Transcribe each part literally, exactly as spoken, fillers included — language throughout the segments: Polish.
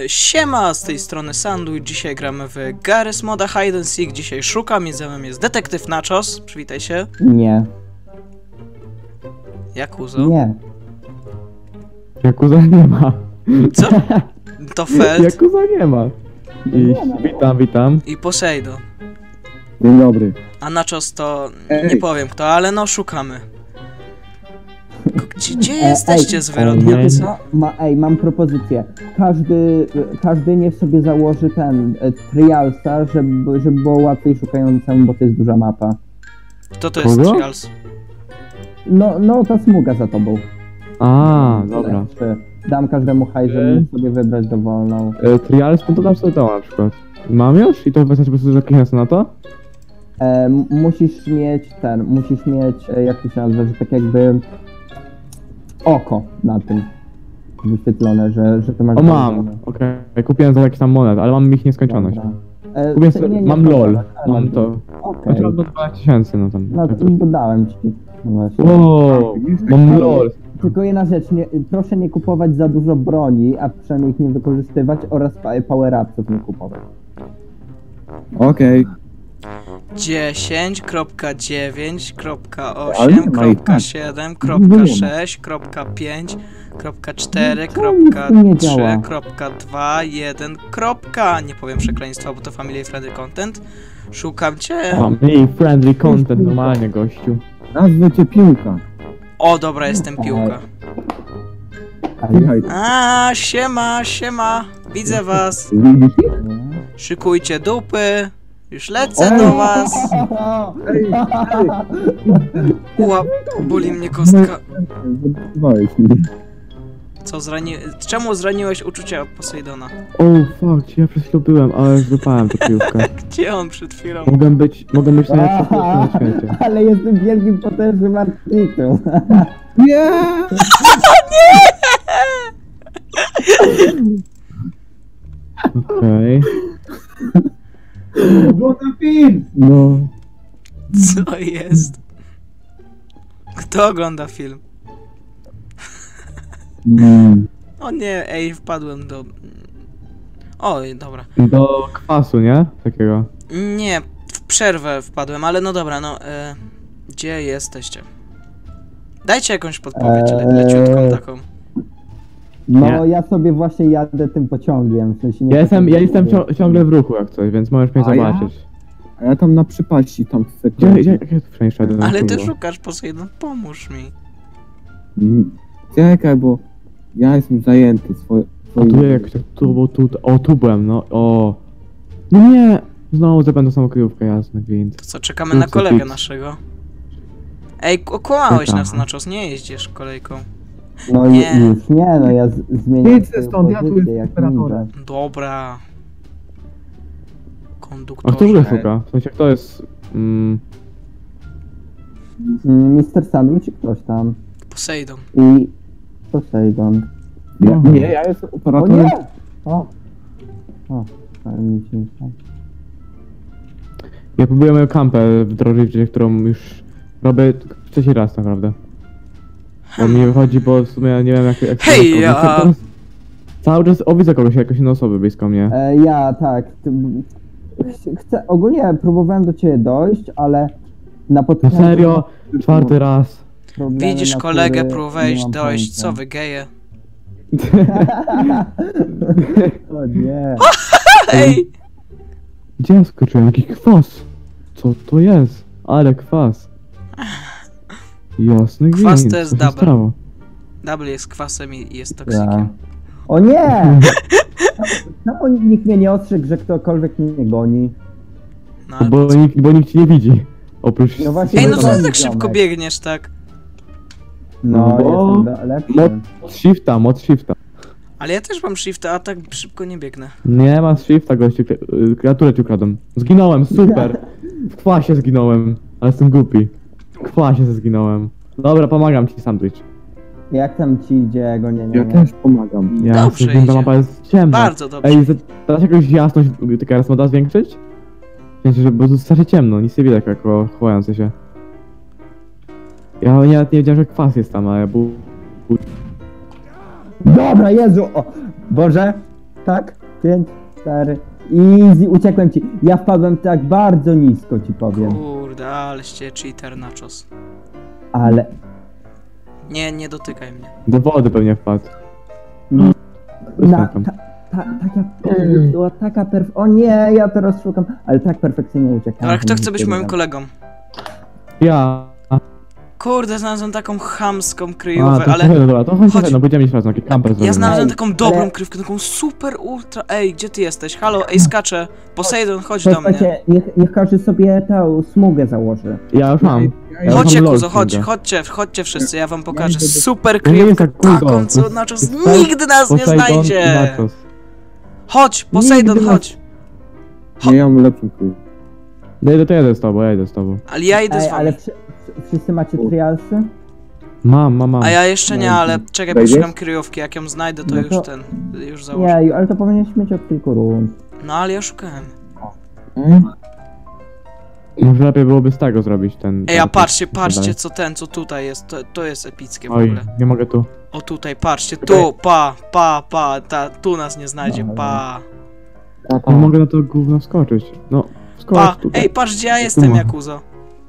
Siema, z tej strony Sandwich, dzisiaj gramy w Garry's Moda Hide and Seek, dzisiaj szukam i ze mną jest Detektyw Nachos, przywitaj się. Nie. Jakuzo. Nie. Jakuza nie ma. Co? To Feld. Jakuza nie ma. I witam, witam. I Poseidon. Dzień dobry. A Nachos to nie powiem kto, ale no szukamy. Gdzie, gdzie jesteście zwyrodnialcy? Ma, ma, ej, mam propozycję. Każdy, każdy niech sobie założy ten e, Trialsa, żeby, żeby było łatwiej szukającemu, bo to jest duża mapa. Kto to jest Kogo? Trials? No, no ta smuga za tobą. A, dobra. Dam każdemu haj, żeby mógł sobie wybrać dowolną. E, Trials, no to dasz sobie to na przykład. Mam już? I to wystarczy po prostu, że kliknę na to? E, m- musisz mieć ten, musisz mieć, e, jak to się nazywa, że tak jakby oko na tym wyświetlone, że, że to masz... O, mam. założone. Okej. Okay. Kupiłem za jakiś tam monet, ale mam ich nieskończoność. Dobra. E, Kupiłem to sobie, nie- nie mam to, LOL. ale Mam to. Okej. Znaczy mam do dwanaście tysięcy, no tam. No to dodałem ci. No właśnie. Wow, mam LOL. Tylko jedna rzecz, nie, proszę nie kupować za dużo broni, a przynajmniej ich nie wykorzystywać oraz pa- power-upsów nie kupować. Okej. dziesięć kropka dziewięć kropka Ale osiem nie ma ich kropka tak. siedem Nie kropka ma. sześć kropka pięć kropka cztery Czemu nic kropka tu nie trzy działa? kropka dwa jeden nie powiem przekleństwa, bo to family friendly content. Szukam cię. Family friendly content, normalnie, gościu. Nazwę cię piłka. O, dobra, jestem piłka. Ale Słuchaj, A, siema, siema. Widzę was. widzisz ich? Szykujcie dupy. Już lecę do was. Ej, ej, Uła, boli mnie kostka. zadawałeś mi. Co zrani... Czemu zraniłeś uczucia Poseidona? O, fuck, ja przez chwilę byłem, ale już wypałem tę piłkę. Gdzie on przed chwilą? Mogę być, mogę być najlepszym piłką na świecie. Ale jestem wielkim, potężnym artyklem. Nie! Okej. Oglądam film! No. Co jest? Kto ogląda film? Mm. O nie, ej, wpadłem do... Oj, dobra. Do kwasu, nie? Takiego. Nie, w przerwę wpadłem, ale no dobra, no... E, gdzie jesteście? Dajcie jakąś podpowiedź, le leciutką Eee. taką. No Nie. ja sobie właśnie jadę tym pociągiem, w sensie nie... Ja jestem, ja jestem cią ciągle w ruchu jak coś, więc możesz mnie A ja? zobaczyć. A ja tam na przypaści, tam w Gdzie, sekundzie. gdzie, gdzie tu przejść? Ale ty szukasz Poseidon, pomóż mi. Mm. Czekaj, bo ja jestem zajęty swoim... O tu jak to tu, bo tu, o tu byłem, no, o. No nie! Znowu zapędzę samą kryjówkę, jasny gwint. To co, czekamy na Krótcy kolegę fix. naszego? Ej, okłamałeś Czekam. nas, Nachos, nie jeździsz kolejką. No i Nie. już nie, no ja z- zmieniam Idź swoją stąd, ja tu pozycję, jestem jak operatorem. ninja. Dobra. A kto w Konduktorze. ogóle szuka? W sensie kto jest... Mm, Mm, mister Sandwich i ktoś tam. Poseidon. I... Poseidon. Ja, Mhm. nie, ja jestem O operatorem. nie! O! O, ale mi się nie stało. ja próbuję moją kampę wdrożyć, którą już robię trzeci raz naprawdę. Bo mi wychodzi, bo w sumie nie wiem jak... jak Hej, jak- ja- teraz- Cały czas o, widzę kogoś, jakoś inne osoby blisko mnie. E, ja, tak. Ty, ch- chcę, ogólnie próbowałem do ciebie dojść, ale na No początku... serio? Czwarty raz. problemy Widzisz natury, kolegę, nie próbowałeś mam dojść, pojęcia. co wy geje? O nie. Ej! Gdzie ja skoczyłem? Jaki kwas? Co to jest? Ale kwas. Jasny gwint. Kwas to jest co się double. stało? Double jest kwasem i jest Ja. toksikiem. O nie! No nikt mnie nie ostrzegł, że ktokolwiek mnie goni. No, ale Bo po co? nikt, bo nikt ci nie widzi. Oprócz... No właśnie, Ej, no to co ty jest tak szybko ziomek. biegniesz, tak? No, No bo- jestem do- lepszy. Mod shifta, mod shifta. Ale ja też mam shifta, a tak szybko nie biegnę. Nie ma shifta, gościu. kre- y, Kreaturę ci ukradłem. Zginąłem, super. W kwasie zginąłem. Ale jestem głupi. W kwasie ze zginąłem. Dobra, pomagam ci, sandwich. Jak tam ci idzie, go nie, nie, Ja nie. też pomagam. Ja Dobrze jestem, ta idzie. mapa jest ciemna. Bardzo dobrze. Ej, teraz jakoś jasność taka raz moda zwiększyć? W sensie, że bo tu strasznie ciemno, nic nie widać jako chowający się. Ja nawet nie wiedziałem, że kwas jest tam, a ja był... Dobra, Jezu! O, Boże! tak, pięć, cztery. Easy, uciekłem ci. Ja wpadłem tak bardzo nisko, ci powiem. Kurde, aleście cheater nachos. Ale... Nie, nie dotykaj mnie. Do wody pewnie wpadł. Na, ta, ta, taka, była taka perf... O nie, ja teraz szukam, ale tak perfekcyjnie uciekałem. Dobra, kto chce być moim kolegą? Ja. Kurde, znalazłem taką chamską A, kryjówkę, to ale... ale... dobra, to chodź, chodź. chodź. no będziemy mieć razem, taki camper Ja zrobimy. znalazłem Ej, taką dobrą ale- kryjówkę, taką super ultra... Ej, gdzie ty jesteś? Halo, ej, skaczę. Poseidon, chodź do mnie. Słuchajcie, niech, niech każdy sobie tę smugę założy. Ja już mam. Ja już Chodźcie, mam LOL Kuzo, chodź, smugę. chodźcie, chodźcie wszyscy, ja wam pokażę idę do- super To nie jest kryjówkę, tak Kuzo, taką, co to Nachos jest tak nigdy nas nie Poseidon i znajdzie! Nachos. Chodź, Poseidon, Nigdy chodź! Nie, ja mam lepszą kryj. Ja idę, to jadę z tobą, ja idę z tobą. Ale ja idę z Ej, wami. ale wszy, wszy- wszyscy macie trialsy? Mam, mam, mam. A ja jeszcze nie, ale czekaj, Wejdziesz? poszukam kryjówki, jak ją znajdę, to No już to- ten, już założę. Nie, ale to powinieneś mieć od kilku rund. No ale ja szukałem. Hmm? Może lepiej byłoby z tego zrobić ten... Ej, a ten- patrzcie, ten- patrzcie co ten, co tutaj jest, to, to jest epickie w Oj, ogóle. nie mogę tu. O tutaj, patrzcie, tu, pa, pa, pa, ta, tu nas nie znajdzie, No, pa. Nie mogę na to gówno wskoczyć. No, skocz Pa, tutaj. ej, patrz gdzie ja jestem, Jakuzo.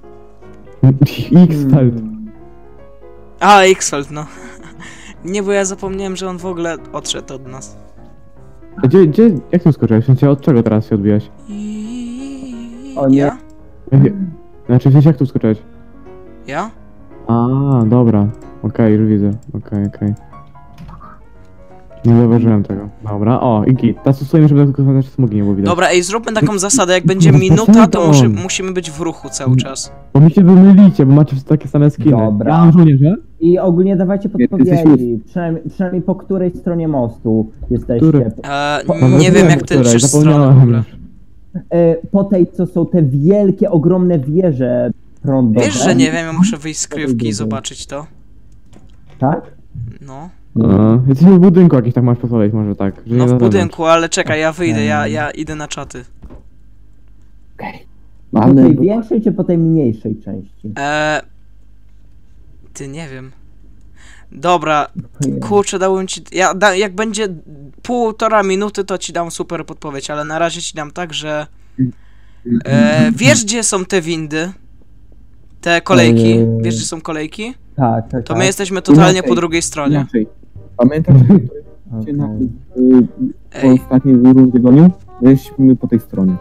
X-Feld. A, Xfeld, no. Nie, bo ja zapomniałem, że on w ogóle odszedł od nas. Gdzie, gdzie, jak tu skoczyłeś? W sensie od czego teraz się odbijałeś? O nie. Ja? Jak- Znaczy w sensie jak tu skoczyłeś? Ja? A, dobra. Okej, już widzę. Okej, okej. Nie zauważyłem tego. Dobra, o, i git. Teraz stosujemy, żeby tylko nasze smugi nie było widać. Dobra, ej, zróbmy taką zasadę, jak będzie No, minuta, to muszy, Poseidon. musimy być w ruchu cały czas. Bo mi się wymylicie, bo macie takie same skiny. Dobra. Ja mam żołnierza. I ogólnie dawajcie Nie, ty jesteś podpowiedzi. Przynajmniej, przynajmniej po której stronie mostu jesteście. Który? E, Po- Mam nie wiem żołnierza, jak ty której, trzy strony w zapomniałem ogóle. już. E, po tej, co są te wielkie, ogromne wieże prądowe. Wiesz, że nie wiem, ja muszę wyjść z kryjówki i zobaczyć to. Tak? No. A, jesteśmy w budynku jakiś, tak masz pozwolić może tak. Że No nie w na budynku, ale czekaj, ja wyjdę, ja, ja idę na czaty. Po Mamy... tej większej czy po tej mniejszej części? E, ty nie wiem. Dobra, kurczę, dałem ci. Ja, da, jak będzie półtora minuty, to ci dam super podpowiedź, ale na razie ci dam tak, że. E, wiesz, gdzie są te windy? Te kolejki? Eee. Wiesz, gdzie są kolejki? Tak, tak, To tak. my jesteśmy totalnie po Inaczej. drugiej stronie. Inaczej. Pamiętasz, że cię na Okej. y, po Ej, ostatniej rundzie gonił? Jesteśmy po tej stronie.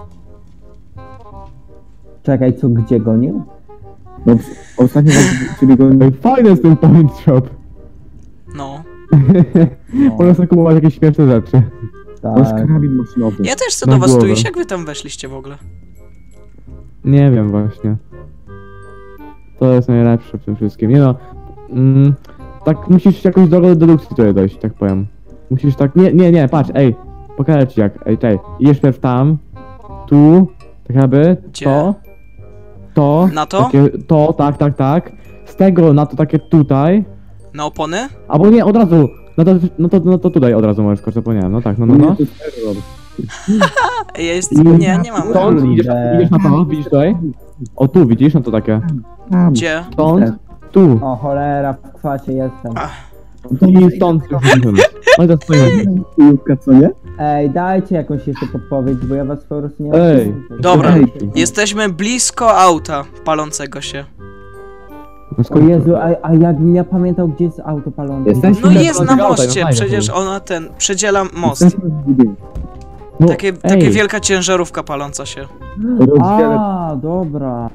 Czekaj, co, gdzie gonił? No, ostatnio ciebie gonił. Ej, fajny jest ten point shop. no. No, Można sobie kupować jakieś śmieszne rzeczy. Masz tak. karabin maszynowy. Ja też chcę Na do was tu głowę. iść, jak wy tam weszliście w ogóle? Nie wiem właśnie. To jest najlepsze w tym wszystkim. Nie no. Mm, tak musisz jakoś do dedukcji tutaj dojść, tak powiem. Musisz tak. Nie, nie, nie, patrz, ej. Pokażę ci jak. Ej, czekaj. Idziesz pierw tam. Tu. Tak jakby. Gdzie? To. To. Na to? Takie, to, tak, tak, tak. Z tego na to takie tutaj. Na opony? Albo nie, od razu. No to, no to, no to tutaj od razu możesz skoczyć, zapomniałem. No tak, no, no, no. to jest terror. A ja jest. I- Nie, nie mam. Stąd idziesz, Kurde. idziesz na to, widzisz tutaj? O tu, widzisz? No to takie. Tam. Gdzie? Stąd, tu. O cholera, w kwasie jestem. To i stąd. No i to stoimy. Kryjówka, co nie? Ej, dajcie jakąś jeszcze podpowiedź, bo ja was po prostu nie Ej. mam. Dobra. Ej. Jesteśmy blisko auta palącego się. O Jezu, a, a jakbym ja pamiętał, gdzie jest auto palące. Jesteś- No Ile jest na palącego auta, moście, no fajnie, przecież fajnie. ona ten. Przedziela most. Jesteśmy w budynku. No, Takie, ej, takie wielka ciężarówka paląca się. Rozdzielę. A, dobra.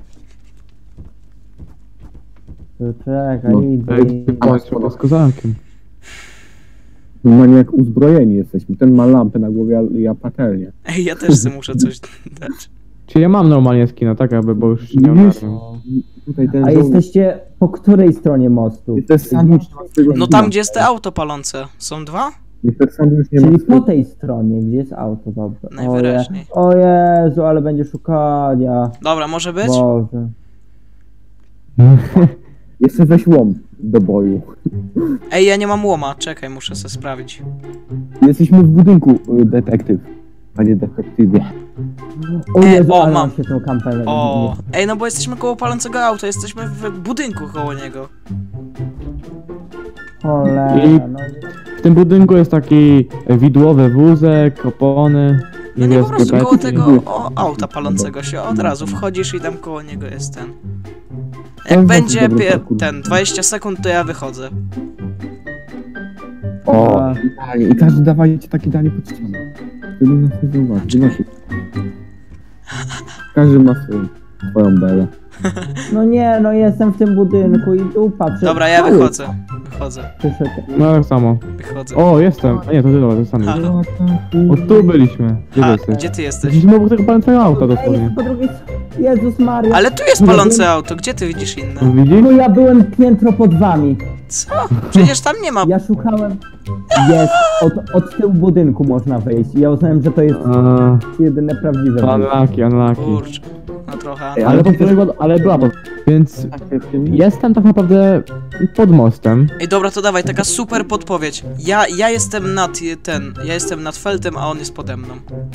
To czekaj, Ej, idę. kończę z kozakiem. Normalnie jak uzbrojeni jesteśmy. Ten ma lampę na głowie, a ja patelnię. Ej, ja też sobie muszę coś dać. Czy ja mam normalnie skina, tak aby, bo już nie Wiesz? ogarniam. Tutaj ten A żołnierz- jesteście po której stronie mostu? Jest sandwich swojego No tam, gdzie jest te auto palące. Są dwa? Jest sandwich nie ma Czyli po swojego- tej stronie, gdzie jest auto, dobra. Najwyraźniej. O, Je, o Jezu, ale będzie szukania. Dobra, może być? Boże. Jeszcze weź łom do boju. Ej, ja nie mam łoma, czekaj, muszę sobie sprawdzić. Jesteśmy w budynku, y, detektyw. Panie detektywie. O E, Jezu, o, ale mam. mam się tą kampanię. O, ej, no bo jesteśmy koło palącego auta, jesteśmy w budynku koło niego. Cholera, I- no. W tym budynku jest taki widłowy wózek, opony, No nie, po niebieskie prostu koło beczki. tego o, auta palącego się od razu wchodzisz i tam koło niego jest ten. Jak jest będzie dobry pie, parkour. ten dwadzieścia sekund, to ja wychodzę. O, idealnie. I każdy dawajcie takie danie pod ścianę. Żeby nas nie zauważył. Wynosi. Każdy ma swoją, swoją belę. No nie, no jestem w tym budynku i tu patrzę. Dobra, ja Cały wychodzę. Wychodzę, przyszedł. No tak samo. wychodzę. O, jestem. A nie, to ty, dobra, to sam. Halo. O, tu byliśmy. Gdzie ty Ha, jesteś? gdzie ty jesteś? Jesteśmy obok tego palącego auta Ej, dosłownie. po drugiej stronie. Jezus Maria. Ale tu jest palące auto, gdzie ty widzisz inne? Widzisz? No ja byłem piętro pod wami. Co? Przecież tam nie ma... Ja szukałem. Jest. Od, od tyłu budynku można wejść. Ja uznałem, że to jest A, jedyne prawdziwe wejście. unlucky, unlucky. Kurczę, no trochę... Ej, Ale po prostu, ale była pod... Więc jestem tak naprawdę pod mostem. Ej, dobra, to dawaj, taka super podpowiedź. Ja, ja jestem nad y, ten, ja jestem nad Feltem, a on jest pode mną.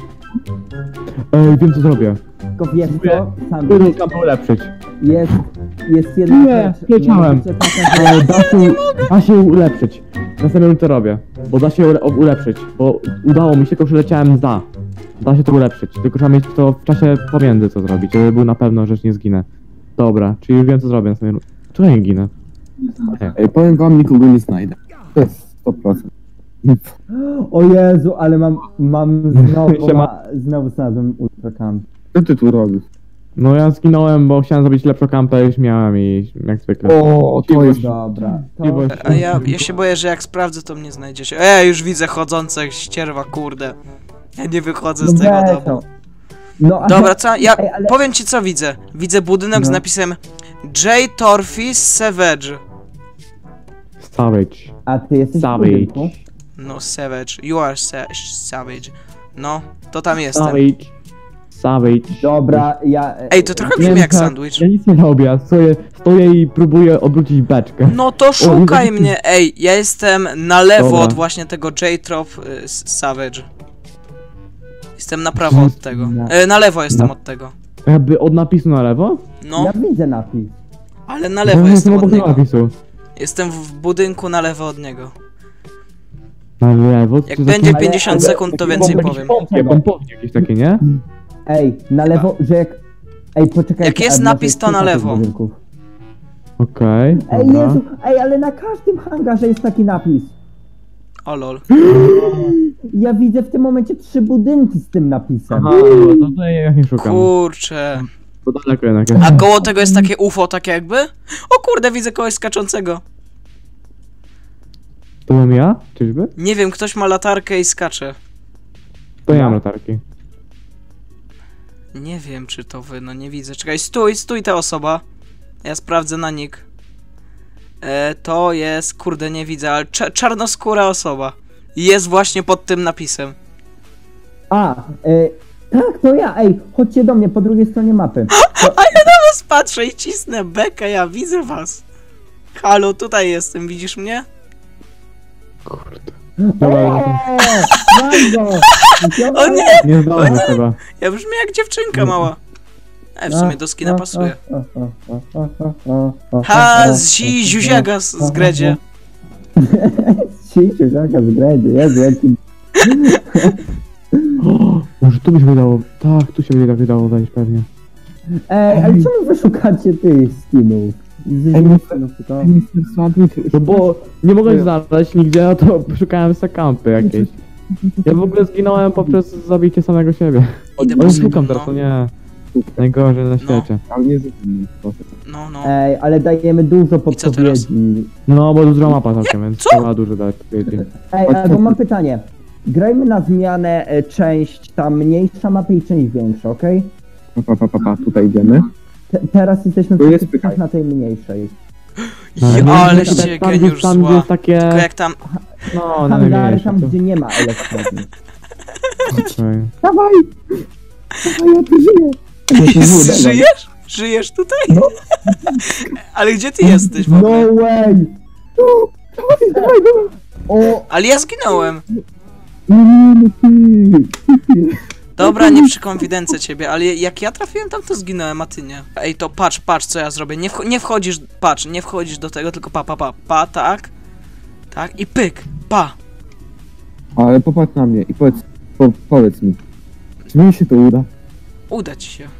Ej, wiem co zrobię. Tylko wiesz co? Sam Pójdę tam ulepszyć. jest, jest jedna Nie, rzecz. leciałem. mianowicie taka, że- Ale da się, da się ulepszyć. Następnym to robię. Bo da się ule ulepszyć. Bo udało mi się, tylko przeleciałem za. Da się to ulepszyć. Tylko trzeba mieć to w czasie pomiędzy co zrobić, żeby był na pewno, że nie zginę. Dobra, czyli już wiem co zrobię następnym. Czemu nie ginę? Ej, powiem wam, nikogo nie znajdę. To jest sto procent. O Jezu, ale mam, mam znowu, Siema. ma, znowu znalazłem ultrakam. Co ty tu robisz? No ja zginąłem, bo chciałem zrobić lepszą kampę niż miałem i jak zwykle. O, to jest... Dobra, to... Miłość. A ja, ja się boję, że jak sprawdzę, to mnie znajdziecie. Ej, już widzę chodzących ścierwa, kurde. Ja nie wychodzę z No tego weź domu. to. No, ale- Dobra, co? Ja Ej, ale- powiem ci co widzę. Widzę budynek z No. napisem J. Torfis Savage. Savage. A ty jesteś w Savage. budynku? No, Savage. You are sa Savage. No, to tam jestem. Savage. Savage. Dobra, ja... Ej, to trochę Nie, brzmi jak tak, sandwich. Ja nic nie robię, ja stoję, stoję i próbuję obrócić beczkę. No to szukaj O, nie- mnie, ej, ja jestem na lewo Dobra. od właśnie tego J-Trop y, s- Savage. Jestem na prawo od tego. E, na lewo jestem No. od tego. Jakby od napisu na lewo? No, Ja widzę napis. ale na Bo lewo ja jestem od obok niego. napisu. Jestem w budynku na lewo od niego. Na lewo? Jak Czy będzie takie- pięćdziesiąt ale- sekund, to takie więcej pomp- powiem. Pompie, pompownie jakieś takie, nie? Ej, na lewo, że jak... Ej, poczekaj. Jak jest napis, to na lewo. Okej, Ej, dobra. Jezu, ej, ale na każdym hangarze jest taki napis. O lol. Ja widzę w tym momencie trzy budynki z tym napisem. Aha, no to tutaj ja nie szukam. Kurczę. To daleko jednak jest. A koło tego jest takie U F O, takie jakby? O kurde, widzę kogoś skaczącego. To byłem ja? Czyżby? Nie wiem, ktoś ma latarkę i skacze. To ja mam latarki. Nie wiem, czy to wy, no nie widzę. Czekaj, stój, stój ta osoba. Ja sprawdzę na nick. E, to jest, kurde, nie widzę, ale cza czarnoskóra osoba. Jest właśnie pod tym napisem. A, e, tak, to ja, ej, chodźcie do mnie po drugiej stronie mapy. Teraz patrzę i cisnę bekę, ja widzę was. Halo, tutaj jestem, widzisz mnie? Dobra, Eee, mam go! O nie! nie zdążę chyba. Ja brzmię jak dziewczynka mała. E, w sumie do skina pasuje. Ha, zi, ziuziaga z, z gredzie. Cicho, jaka z gredzie, Jezu, jaki... O, może tu by się wydało. Tak, tu się by wydało wejść pewnie. Ej, ale czemu wy szukacie tych skinów? Z Ej, skinów, tylko... Ej, mister Sandwich... No bo nie mogłem znaleźć nigdzie, a to szukałem se kampy jakieś. Ja w ogóle zginąłem poprzez zabicie samego siebie. Idę Ale po szukam sobie, teraz, no. to nie. Najgorzej na świecie. Ale nie zrobimy. No, no. Ej, ale dajemy dużo co teraz? podpowiedzi. No, bo duża mapa całkiem, więc Co? trzeba dużo dać powiedzieć. Ej, albo mam pytanie. Grajmy na zmianę e, część ta mniejsza mapy i część większa, okej? Pa, pa, pa, pa, tutaj idziemy. Te, teraz jesteśmy Tu jest wszyscy pytanie. na tej mniejszej. Ja, ale tam, się tam, geniusz tam, gdzie zła. jest takie... Tylko jak tam... No, no Hangary mniejsze, tam, to... gdzie nie ma elektrowni. Okej. Dawaj! Dawaj, ja tu żyję! Żyjesz? Żyjesz tutaj? No. Ale gdzie ty jesteś w No ogóle? way! Dawaj, dawaj, dawaj! O, Ale ja zginąłem. Nie, nie, nie, ty! Dobra, nie przykonfidencę ciebie, ale jak ja trafiłem tam, to zginąłem, a ty nie. Ej, to patrz, patrz, co ja zrobię. Nie, wcho nie wchodzisz, patrz, nie wchodzisz do tego, tylko pa, pa, pa, pa, tak. Tak, i pyk, pa. Ale popatrz na mnie i powiedz, po, powiedz mi, czy mi się to uda? Uda ci się.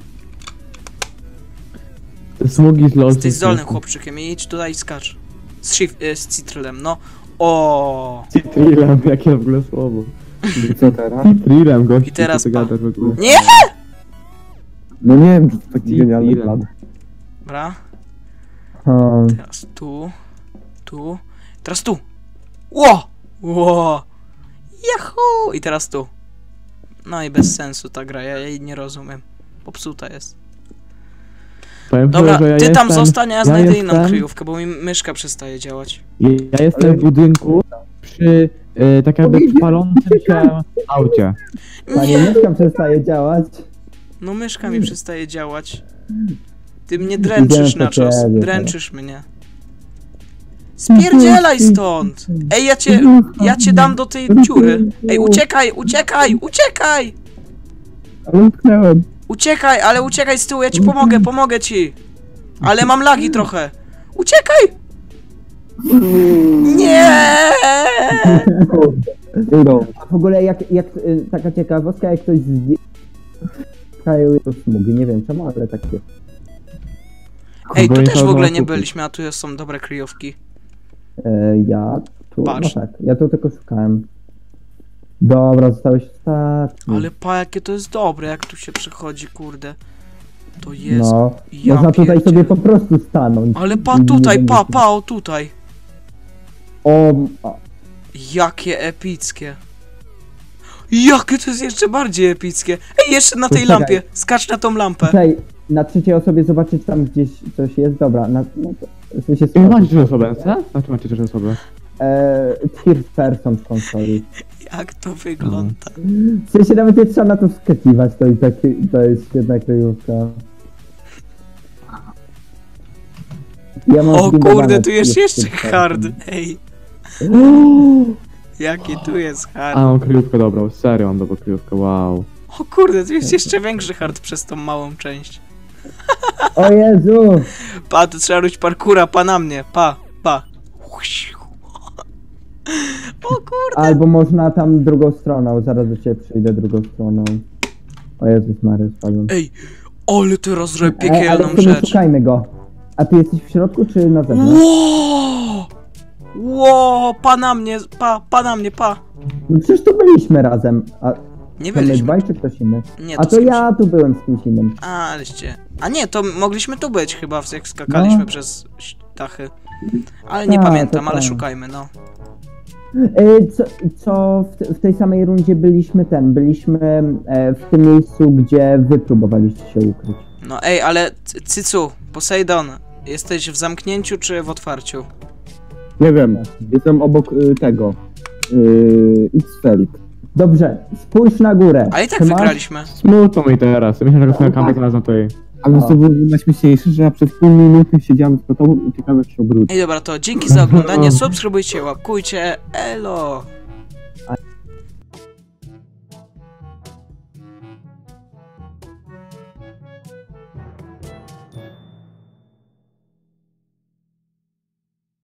Te smugi z losu. Jesteś zdolnym chłopczykiem i idź tutaj i skacz. Z, shift, y, z Citrylem, no. O. Citrilem, jakie w ogóle słowo. I co teraz? Citrilem, gościu, I teraz co ty pa. gadasz w ogóle. Nie! No nie wiem, czy to taki I- genialny ile? plan. Dobra, Hmm. teraz tu, tu, teraz tu. Ło! Ło! Yahoo! I teraz tu. No i bez sensu ta gra, ja jej nie rozumiem. Popsuta jest. Powiem Dobra, szczerze, że ja ty tam jestem, zostań, a ja ja znajdę inną jestem- kryjówkę, bo mi myszka przestaje działać. Ja jestem w budynku przy e, tak jakby palącym się aucie. Panie, Nie! myszka przestaje działać. No myszka mi przestaje działać. Ty mnie dręczysz Idziemy na po czas. ciebie, Dręczysz mnie. Spierdzielaj stąd! Ej, ja cię, ja cię dam do tej dziury. Ej, uciekaj, uciekaj, uciekaj! Ale utknęłem. Uciekaj, ale uciekaj z tyłu, ja ci pomogę, pomogę ci. Ale mam lagi trochę. Uciekaj! Nie! Udą. A w ogóle jak, jak y, taka ciekawostka, jak ktoś zdje... to smugi, nie wiem czemu, ale tak jest. Ej, tu Bo też w nie ogóle trzeba nie kupić. byliśmy, a tu są dobre kryjówki. E, ja tu, Patrz. no tak, ja tu tylko szukałem. Dobra, zostałeś ostatni. Ale pa, jakie to jest dobre, jak tu się przechodzi, kurde. To jest... No, ja można tutaj pierdzielę. sobie po prostu stanąć. Ale pa I nie tutaj, będzie pa, się- pa, o tutaj. O, a, Jakie epickie. Jakie to jest jeszcze bardziej epickie. Ej, jeszcze na tej Poczekaj. lampie. Skacz na tą lampę. tutaj na trzeciej osobie zobaczyć tam gdzieś coś jest, dobra, na, no to, w sensie Ej, macie skoczyć. też osobę, co? Znaczy macie też osobę. E, third person w konsoli. Jak to wygląda. W sensie nawet nie trzeba na to wskakiwać, to, i tak, to jest świetna kryjówka. Ja mam O zbindowane kurde, tu jest third jeszcze person. hard. Ej, jaki tu jest hard. A, mam kryjówkę dobrą, serio mam dobrą kryjówkę, wow. O kurde, tu jest jeszcze większy hard przez tą małą część. O Jezu! Pa, tu trzeba robić parkura, pa na mnie. Pa, pa. O kurde. Albo można tam drugą stroną, zaraz do ciebie przyjdę drugą stroną. O Jezus Mary, spadłem. Ej, ale teraz zrobię Ej, ale piekielną w sumie rzecz. szukajmy go. A ty jesteś w środku czy na zewnątrz? Ło! Ło, pa na mnie, pa, pa na mnie, pa. No przecież tu byliśmy razem. A Nie to my byliśmy. dwaj czy ktoś inny? Nie, A to to z kimś- ja tu byłem z kimś innym. A, aleście. A nie, to mogliśmy tu być chyba, jak skakaliśmy No. przez ś- dachy. Ale nie Tak, pamiętam, to ale tak. szukajmy, no. E, Co, co w, te- w tej samej rundzie byliśmy ten, byliśmy e, w tym miejscu, gdzie wy próbowaliście się ukryć. No ej, ale C- Cycu, Poseidon, jesteś w zamknięciu czy w otwarciu? Nie wiem, jestem obok y, tego. Y, X-Feld. Dobrze, spójrz na górę. Ale i tak Ty masz- wygraliśmy. Smutno mi teraz, ja myślałem, że swoją kamerę znalazłem tutaj. Ale O. to było najśmieszniejsze, że ja przez pół minuty siedziałem z tobą i czekałem jak się obróci. Ej dobra, to dzięki za oglądanie, subskrybujcie, łapkujcie, elo!